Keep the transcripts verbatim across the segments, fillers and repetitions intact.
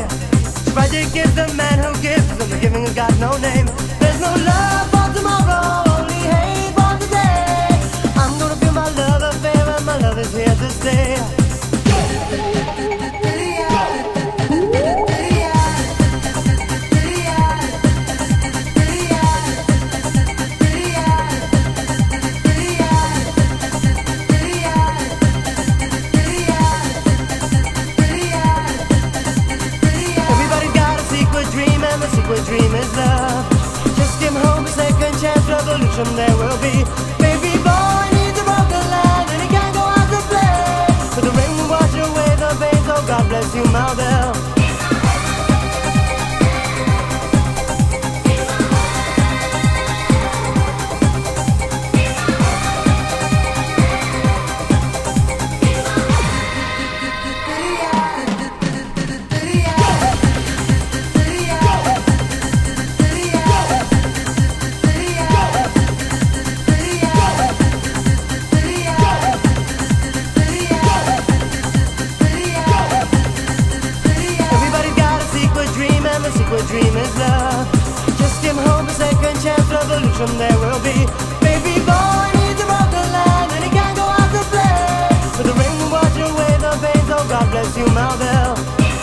Tragic is the man who gives, and the giving has got no name. There's no love for tomorrow, only hate for today. I'm gonna feel my love affair, and my love is here to stay. The secret dream is love. Just give home a second chance, revolution there will be. Baby boy needs a broken leg and he can't go out to play, but the rain will wash away the veins. Oh, God bless you, my belle. The secret dream is love. Just give home a second chance, revolution there will be. Baby boy needs a broken leg and he can't go out to play, but the rain will wash away the veins. Oh, God bless you, my belle.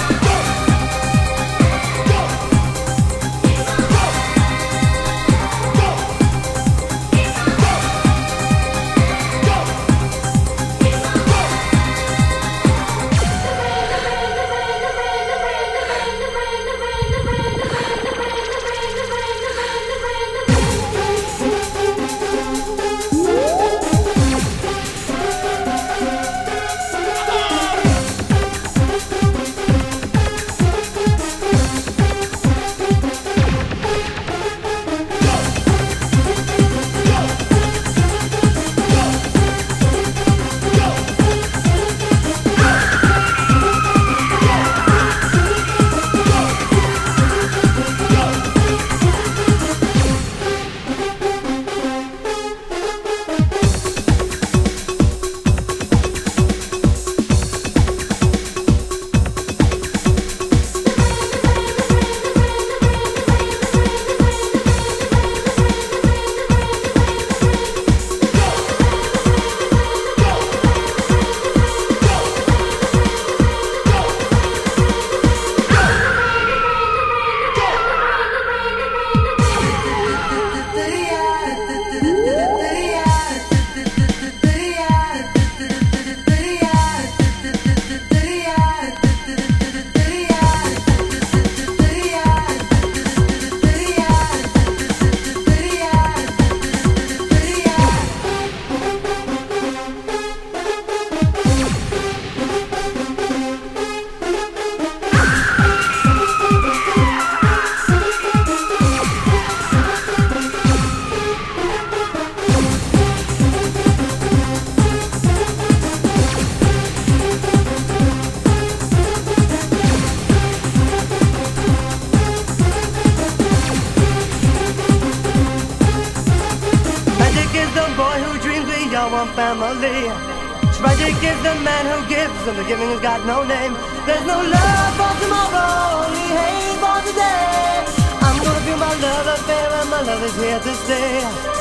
One family. Tragic is the man who gives, and the giving has got no name. There's no love for tomorrow, only hate for today. I'm gonna feel my love affair, and my love is here to stay.